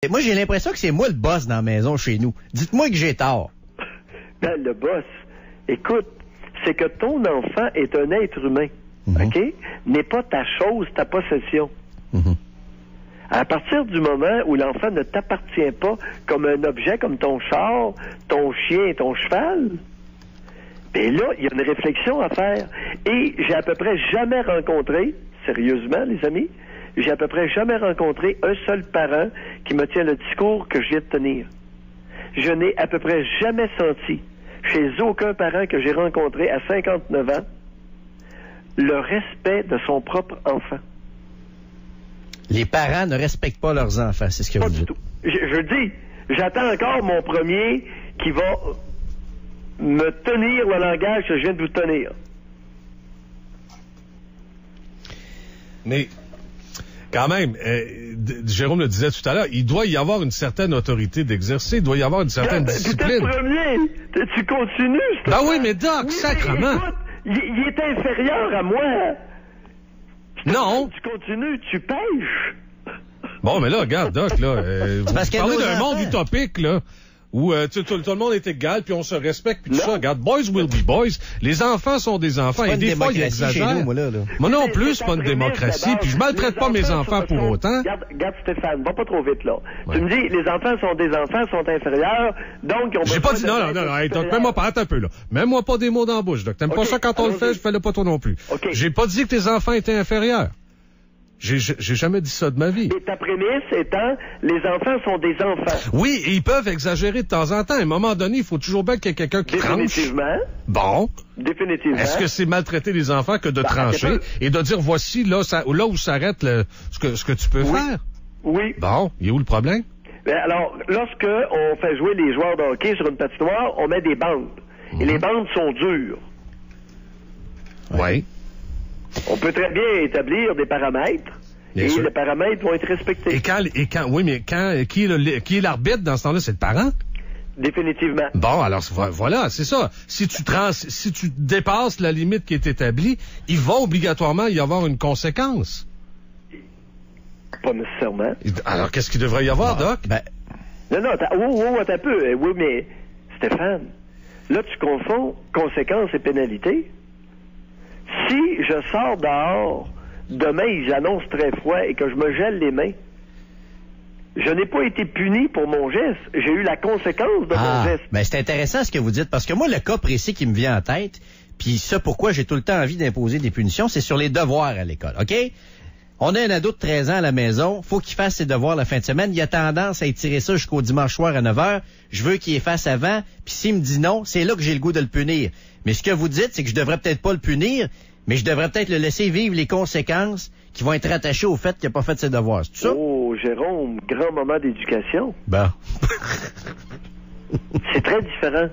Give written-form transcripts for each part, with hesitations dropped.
Moi, j'ai l'impression que c'est moi le boss dans la maison chez nous. Dites-moi que j'ai tort. Ben, le boss, écoute, c'est que ton enfant est un être humain, OK? N'est pas ta chose, ta possession. À partir du moment où l'enfant ne t'appartient pas comme un objet, comme ton char, ton chien, ton cheval, ben là, il y a une réflexion à faire. Et j'ai à peu près jamais rencontré, sérieusement, les amis, j'ai à peu près jamais rencontré un seul parent qui me tient le discours que je viens de tenir. Je n'ai à peu près jamais senti, chez aucun parent que j'ai rencontré à 59 ans, le respect de son propre enfant. Les parents ne respectent pas leurs enfants, c'est ce que Pas vous du dites. tout. Je dis, j'attends encore mon premier qui va me tenir le langage que je viens de vous tenir. Mais, quand même, Jérôme le disait tout à l'heure, il doit y avoir une certaine autorité d'exercer, il doit y avoir une certaine discipline. T'es le premier, tu continues. Ben oui, mais Doc, oui, sacrement. Écoute, il est inférieur à moi. Non. Tu continues, tu pêches. Bon, mais là, regarde, Doc, là, vous parce que parlez nos d'un enfants- monde utopique, là, où tout le monde est égal, puis on se respecte, puis tout ça. Regarde, boys will be boys. Les enfants sont des enfants, et des fois, ils exagèrent. Moi non plus, c'est pas une démocratie, puis je maltraite pas mes enfants pour autant. Regarde, Stéphane, va pas trop vite, là. Ouais. Tu me dis, les enfants sont des enfants, sont inférieurs, donc ils ont... J'ai pas dit, non, hey, Doc, mets-moi pas, attends un peu, là. Mets-moi pas des mots dans la bouche, Doc. T'aimes pas ça quand on le fait, je fais le pas toi non plus. J'ai pas dit que tes enfants étaient inférieurs. J'ai jamais dit ça de ma vie. Et ta prémisse étant, les enfants sont des enfants. Oui, et ils peuvent exagérer de temps en temps. À un moment donné, il faut toujours bien qu'il y ait quelqu'un qui tranche. Définitivement. Bon. Définitivement. Est-ce que c'est maltraiter les enfants que de trancher et de dire, voici là où s'arrête ce que tu peux faire? Oui. Bon, il est où le problème? Ben alors, lorsque on fait jouer les joueurs de hockey sur une patinoire, on met des bandes. Et les bandes sont dures. Oui. On peut très bien établir des paramètres. Bien sûr. Les paramètres vont être respectés. Et qui est l'arbitre dans ce temps-là? C'est le parent? Définitivement. Bon, alors voilà, c'est ça. Si tu dépasses la limite qui est établie, il va obligatoirement y avoir une conséquence. Pas nécessairement. Alors, qu'est-ce qu'il devrait y avoir, Doc? Non, attends un peu. Oui, mais Stéphane, là, tu confonds conséquences et pénalités. Si je sors dehors, demain, ils annoncent très froid et que je me gèle les mains, je n'ai pas été puni pour mon geste. J'ai eu la conséquence de mon geste. Ben c'est intéressant ce que vous dites, parce que moi, le cas précis qui me vient en tête, puis ça, pourquoi j'ai tout le temps envie d'imposer des punitions, c'est sur les devoirs à l'école, OK? On a un ado de 13 ans à la maison, faut qu'il fasse ses devoirs la fin de semaine. Il a tendance à étirer ça jusqu'au dimanche soir à 9h. Je veux qu'il les fasse avant, puis s'il me dit non, c'est là que j'ai le goût de le punir. Mais ce que vous dites, c'est que je devrais peut-être pas le punir, mais je devrais peut-être le laisser vivre les conséquences qui vont être attachées au fait qu'il n'a pas fait ses devoirs. C'est tout ça? Oh, Jérôme, grand moment d'éducation. Bon. C'est très différent.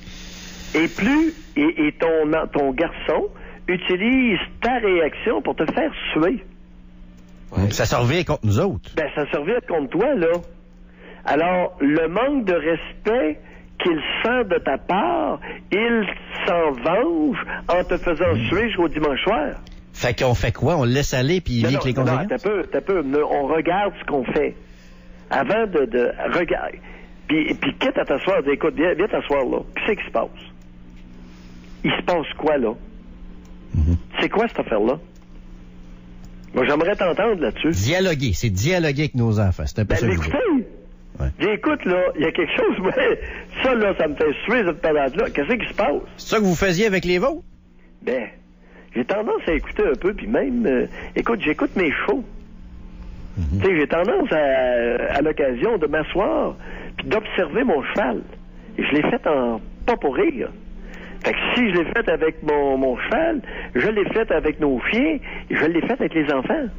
Et ton garçon utilise ta réaction pour te faire suer. Ouais. Ça se revient contre nous autres. Ben, ça se revient contre toi, là. Alors, le manque de respect qu'il sent de ta part, il s'en venge en te faisant suer jusqu'au dimanche soir. Fait qu'on fait quoi? On le laisse aller puis il vit avec les conséquences? T'as peu. On regarde ce qu'on fait. Avant de regarder. Puis quitte à t'asseoir, dis, écoute, viens t'asseoir là. Qu'est-ce qui se passe? Il se passe quoi, là? C'est quoi cette affaire-là? Moi, j'aimerais t'entendre là-dessus. Dialoguer. C'est dialoguer avec nos enfants. C'est un peu ça que je dis. Ouais. Dis, écoute, là, il y a quelque chose, mais ça, là, ça me fait suer, cette palade-là. Qu'est-ce qui se passe? C'est ça que vous faisiez avec les vôtres? Ben, j'ai tendance à écouter un peu, puis même, écoute, j'écoute mes shows. Tu sais, j'ai tendance à l'occasion de m'asseoir, puis d'observer mon cheval. Et je l'ai fait pas pour rire. Fait que si je l'ai fait avec mon cheval, je l'ai fait avec nos chiens, et je l'ai fait avec les enfants.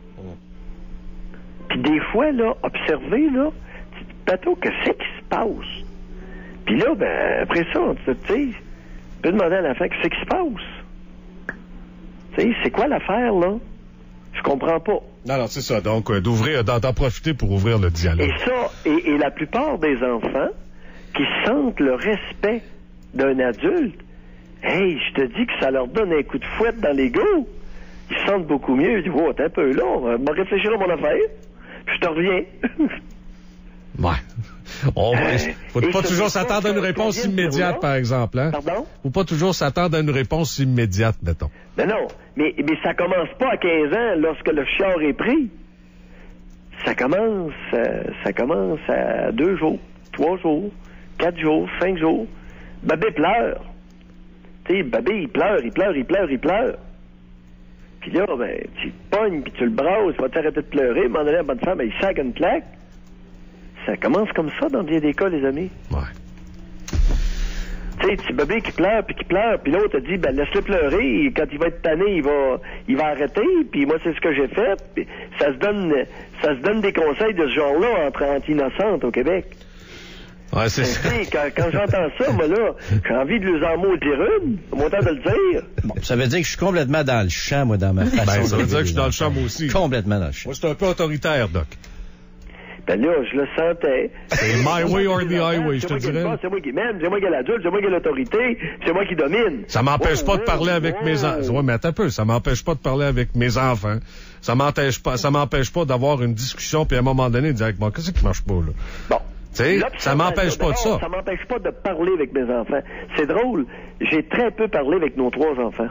Puis des fois, là, observer, là, bateau, qu'est-ce qui se passe? Puis là, ben, après ça, tu sais, tu peux demander à l'enfant qu'est-ce qui se passe? Tu sais, c'est quoi l'affaire, là? Je comprends pas. Alors, c'est ça. Donc, d'en profiter pour ouvrir le dialogue. Et ça, et la plupart des enfants qui sentent le respect d'un adulte, hey, je te dis que ça leur donne un coup de fouette dans l'ego. Ils se sentent beaucoup mieux. Ils disent, oh, t'es un peu là, on va réfléchir à mon affaire. Puis je te reviens. Faut pas toujours s'attendre à une réponse immédiate, par exemple, hein? Pardon? Faut pas toujours s'attendre à une réponse immédiate, mettons. Non, mais ça commence pas à 15 ans lorsque le chiard est pris. Ça commence à 2 jours, 3 jours, 4 jours, 5 jours. Bébé pleure. Tu sais, bébé, il pleure. Puis là, ben, tu te pognes, puis tu le brasses, tu vas t'arrêter de pleurer, à un moment donné, la bonne femme, il sac une plaque. Ça commence comme ça dans bien des cas, les amis. Ouais. Tu sais, petit bébé qui pleure, puis l'autre a dit, ben, laisse-le pleurer, et quand il va être tanné, il va arrêter, puis moi, c'est ce que j'ai fait, puis ça se donne des conseils de ce genre-là entre innocentes au Québec. Ouais, c'est ça. Quand j'entends ça, moi, là, j'ai envie de les en maudire une, au moment de le dire. Bon, ça veut dire que je suis complètement dans le champ, moi, dans ma façon Ben, ça veut de dire que je suis dans le vivre. champ, moi aussi. Complètement dans le champ. Moi, c'est un peu autoritaire, Doc. Ben là, je le sentais. C'est my way or the highway, je te dirais. C'est moi qui mène, c'est moi qui ai l'adulte, c'est moi qui ai l'autorité, c'est moi qui domine. Ça m'empêche pas de parler avec mes enfants. Ouais, mais attends un peu. Ça m'empêche pas de parler avec mes enfants. Ça m'empêche pas d'avoir une discussion, puis à un moment donné, de dire avec moi, qu'est-ce qui marche pas, là? Bon. Tu sais, ça m'empêche pas de ça. Ça m'empêche pas de parler avec mes enfants. C'est drôle, j'ai très peu parlé avec nos 3 enfants.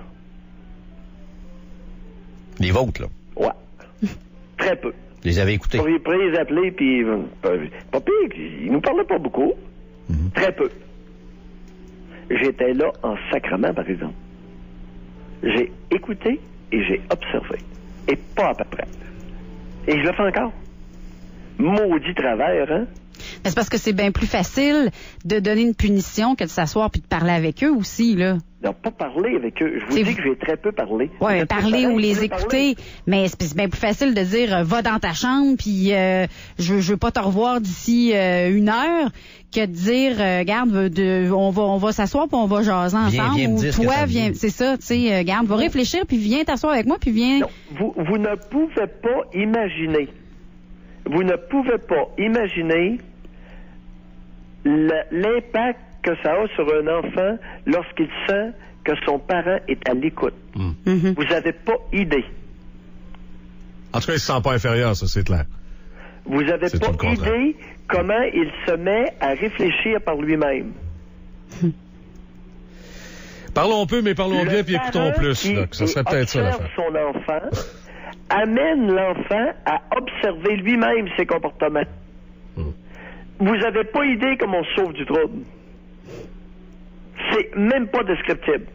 Les vôtres, là. Ouais. Très peu. Vous les avez écoutés. On pris les appeler, puis pas pire, ils nous parlaient pas beaucoup. Très peu. J'étais là en sacrement, par exemple. J'ai écouté et j'ai observé. Et pas à peu près. Et je le fais encore. Maudit travers, hein? Mais c'est parce que c'est bien plus facile de donner une punition que de s'asseoir puis de parler avec eux aussi, là. Non, pas parler avec eux. Je vous dis que j'ai très peu parlé. Oui, parler ou les écouter. Mais c'est bien plus facile de dire va dans ta chambre puis je veux pas te revoir d'ici 1 heure que de dire regarde on va s'asseoir puis on va jaser ensemble viens me dire ou toi ce que viens c'est ça, tu sais regarde va réfléchir puis viens t'asseoir avec moi puis viens. Non, vous ne pouvez pas imaginer. Vous ne pouvez pas imaginer l'impact que ça a sur un enfant lorsqu'il sent que son parent est à l'écoute. Vous n'avez pas idée. En tout cas, il se sent pas inférieur, ça, c'est clair. Vous n'avez C'est pas tout le contraire. idée comment il se met à réfléchir par lui-même. Parlons peu, mais parlons bien, Le puis écoutons parent plus. qui Donc, ça serait peut-être ça observe l'affaire. son enfant amène l'enfant à observer lui-même ses comportements. Vous n'avez pas idée comment on se sauve du trouble. C'est même pas descriptible.